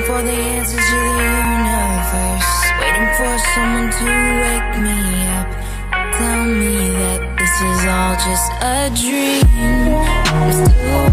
for the answers to the universe, waiting for someone to wake me up, tell me that this is all just a dream. I'm still